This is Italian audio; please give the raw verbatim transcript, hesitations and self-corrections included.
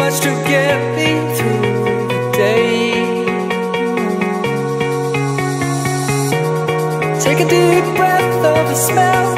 much to get me through the day. Take a deep breath of the smell